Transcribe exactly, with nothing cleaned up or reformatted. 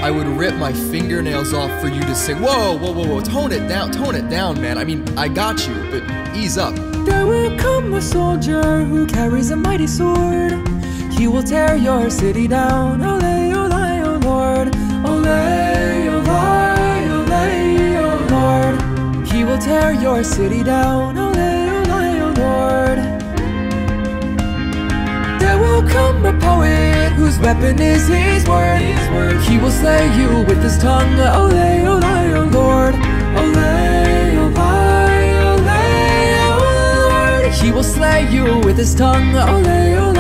I would rip my fingernails off for you to sing. Whoa, whoa, whoa, whoa, tone it down, tone it down, man. I mean, I got you, but ease up. There will come a soldier who carries a mighty sword. He will tear your city down. Ole, ole, oh Lord. Ole, ole, ole, oh Lord. He will tear your city down. Ole, ole, oh Lord. There will come a poet whose weapon is his word. He will slay you with his tongue. Ole, ole, oh Lord. Ole, ole, ole, oh Lord. He will slay you with his tongue. Ole, ole.